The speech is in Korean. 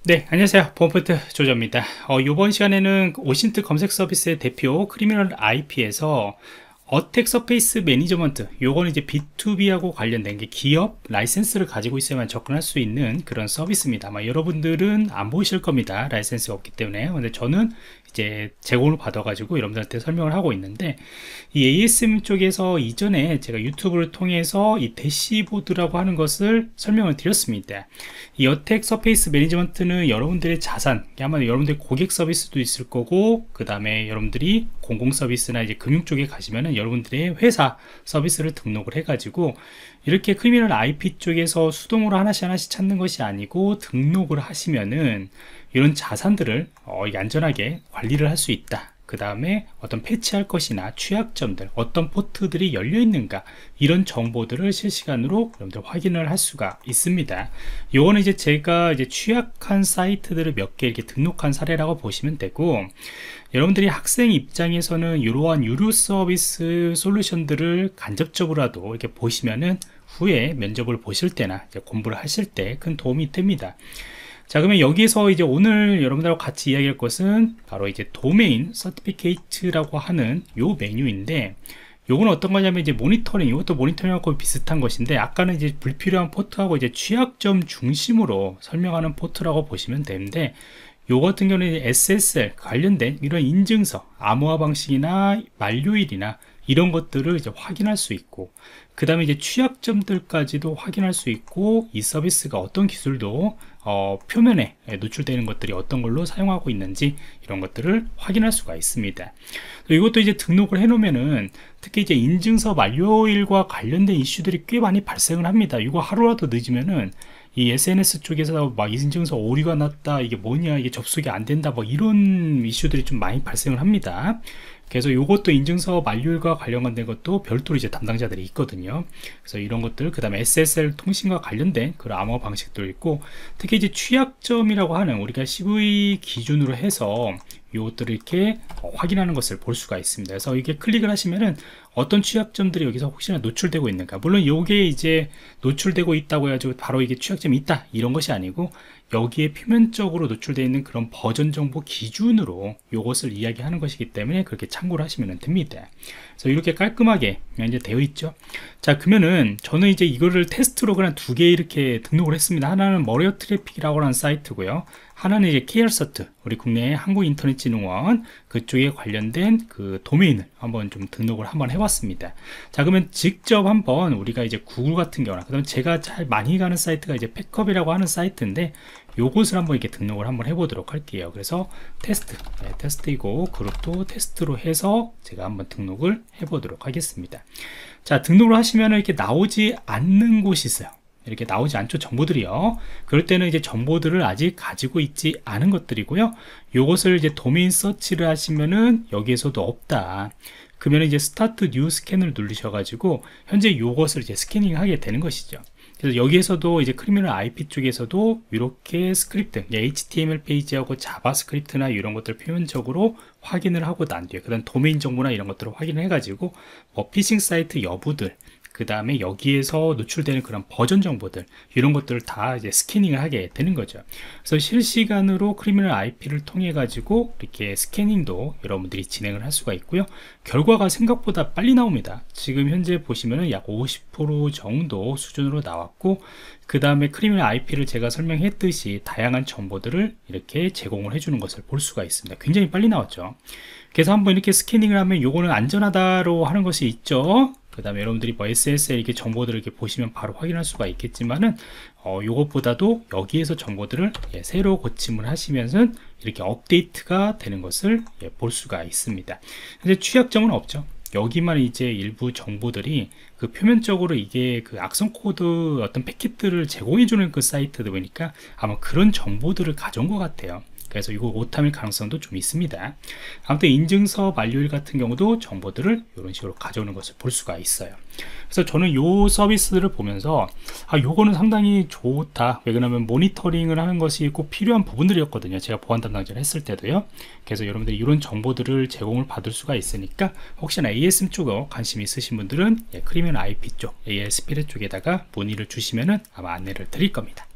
네, 안녕하세요. 보안포인트 조조입니다. 이번 시간에는 오신트 검색 서비스의 대표 크리미널 IP에서 어택 서페이스 매니저먼트, 요거는 이제 B2B하고 관련된 게 기업 라이센스를 가지고 있어야만 접근할 수 있는 그런 서비스입니다. 아마 여러분들은 안 보이실 겁니다. 라이센스가 없기 때문에. 근데 저는 이제 제공을 받아가지고 여러분들한테 설명을 하고 있는데, 이 ASM 쪽에서 이전에 제가 유튜브를 통해서 이 대시보드라고 하는 것을 설명을 드렸습니다. 이 어택 서페이스 매니지먼트는 여러분들의 자산, 아마 여러분들의 고객 서비스도 있을 거고, 그 다음에 여러분들이 공공 서비스나 이제 금융 쪽에 가시면은 여러분들의 회사 서비스를 등록을 해가지고 이렇게 크리미널 IP 쪽에서 수동으로 하나씩 찾는 것이 아니고, 등록을 하시면은 이런 자산들을 안전하게 관리를 할 수 있다. 그 다음에 어떤 패치할 것이나 취약점들, 어떤 포트들이 열려 있는가, 이런 정보들을 실시간으로 여러분들 확인을 할 수가 있습니다. 요거는 이제 제가 이제 취약한 사이트들을 몇 개 이렇게 등록한 사례라고 보시면 되고, 여러분들이 학생 입장에서는 이러한 유료 서비스 솔루션들을 간접적으로라도 이렇게 보시면은 후에 면접을 보실 때나 이제 공부를 하실 때 큰 도움이 됩니다. 자, 그러면 여기서 이제 오늘 여러분들하고 같이 이야기할 것은 바로 이제 도메인 서티피케이트라고 하는 요 메뉴인데, 요거는 어떤 거냐면 이제 모니터링, 이것도 모니터링하고 비슷한 것인데, 아까는 이제 불필요한 포트하고 이제 취약점 중심으로 설명하는 포트라고 보시면 되는데, 요 같은 경우는 SSL 관련된 이런 인증서, 암호화 방식이나 만료일이나 이런 것들을 이제 확인할 수 있고, 그 다음에 이제 취약점들까지도 확인할 수 있고, 이 서비스가 어떤 기술도 표면에 노출되는 것들이 어떤 걸로 사용하고 있는지 이런 것들을 확인할 수가 있습니다. 이것도 이제 등록을 해 놓으면은 특히 이제 인증서 만료일과 관련된 이슈들이 꽤 많이 발생을 합니다. 이거 하루라도 늦으면은 이 SNS 쪽에서 막 인증서 오류가 났다, 이게 뭐냐, 이게 접속이 안 된다, 뭐 이런 이슈들이 좀 많이 발생을 합니다. 그래서 이것도 인증서 만료일과 관련된 것도 별도로 이제 담당자들이 있거든요. 그래서 이런 것들, 그 다음에 SSL 통신과 관련된 그런 암호 방식도 있고, 특히 이제 취약점이라고 하는 우리가 CV 기준으로 해서 이것들을 이렇게 확인하는 것을 볼 수가 있습니다. 그래서 이게 클릭을 하시면은 어떤 취약점들이 여기서 혹시나 노출되고 있는가, 물론 이게 이제 노출되고 있다고 해가지고 바로 이게 취약점이 있다 이런 것이 아니고, 여기에 표면적으로 노출되어 있는 그런 버전 정보 기준으로 이것을 이야기하는 것이기 때문에 그렇게 참고를 하시면 됩니다. 그래서 이렇게 깔끔하게 이제 되어 있죠. 자, 그러면은 저는 이제 이거를 테스트로 그냥 두 개 이렇게 등록을 했습니다. 하나는 머리어 트래픽이라고 하는 사이트고요, 하나는 이제 KR서트, 우리 국내 한국인터넷진흥원 그쪽에 관련된 그 도메인을 한번 좀 등록을 한번 해봤습니다. 자, 그러면 직접 한번 우리가 이제 구글 같은 경우나, 그다음 제가 잘 많이 가는 사이트가 이제 팩업이라고 하는 사이트인데, 요것을 한번 이렇게 등록을 한번 해보도록 할게요. 그래서 테스트, 테스트이고 그룹도 테스트로 해서 제가 한번 등록을 해보도록 하겠습니다. 자, 등록을 하시면 이렇게 나오지 않는 곳이 있어요. 이렇게 나오지 않죠, 정보들이요. 그럴 때는 이제 정보들을 아직 가지고 있지 않은 것들이고요. 요것을 이제 도메인 서치를 하시면은 여기에서도 없다. 그러면 이제 스타트 뉴 스캔을 누르셔가지고 현재 요것을 이제 스캐닝 하게 되는 것이죠. 그래서 여기에서도 이제 크리미널 IP 쪽에서도 이렇게 스크립트, HTML 페이지하고 자바스크립트나 이런 것들 표면적으로 확인을 하고 난 뒤에, 그 다음 도메인 정보나 이런 것들을 확인을 해가지고 뭐 피싱 사이트 여부들, 그 다음에 여기에서 노출되는 그런 버전 정보들, 이런 것들을 다 이제 스캐닝을 하게 되는 거죠. 그래서 실시간으로 크리미널 IP를 통해 가지고 이렇게 스캐닝도 여러분들이 진행을 할 수가 있고요. 결과가 생각보다 빨리 나옵니다. 지금 현재 보시면은 약 50% 정도 수준으로 나왔고, 그 다음에 크리미널 IP를 제가 설명했듯이 다양한 정보들을 이렇게 제공을 해주는 것을 볼 수가 있습니다. 굉장히 빨리 나왔죠. 그래서 한번 이렇게 스캐닝을 하면 요거는 안전하다로 하는 것이 있죠. 그 다음에 여러분들이 뭐 SSL 이렇게 정보들을 이렇게 보시면 바로 확인할 수가 있겠지만은, 요것보다도 여기에서 정보들을 새로 고침을 하시면서 이렇게 업데이트가 되는 것을 볼 수가 있습니다. 근데 취약점은 없죠. 여기만 이제 일부 정보들이 그 표면적으로 이게 그 악성 코드 어떤 패킷들을 제공해주는 그 사이트다 보니까 아마 그런 정보들을 가져온 것 같아요. 그래서 이거 오타일 가능성도 좀 있습니다. 아무튼 인증서 만료일 같은 경우도 정보들을 이런 식으로 가져오는 것을 볼 수가 있어요. 그래서 저는 이 서비스를 보면서 요거는 상당히 좋다. 왜 그러냐면 모니터링을 하는 것이 꼭 필요한 부분들이었거든요. 제가 보안 담당자를 했을 때도요. 그래서 여러분들이 이런 정보들을 제공을 받을 수가 있으니까, 혹시나 ASM 쪽에 관심이 있으신 분들은 크리미널 IP 쪽, ASP 쪽에다가 문의를 주시면은 아마 안내를 드릴 겁니다.